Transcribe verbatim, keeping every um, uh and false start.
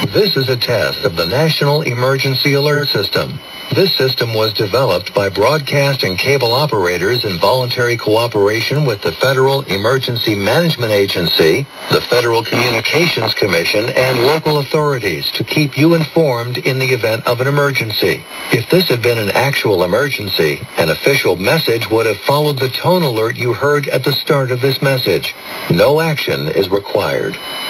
This is a test of the National Emergency Alert System. This system was developed by broadcast and cable operators in voluntary cooperation with the Federal Emergency Management Agency, the Federal Communications Commission, and local authorities to keep you informed in the event of an emergency. If this had been an actual emergency, an official message would have followed the tone alert you heard at the start of this message. No action is required.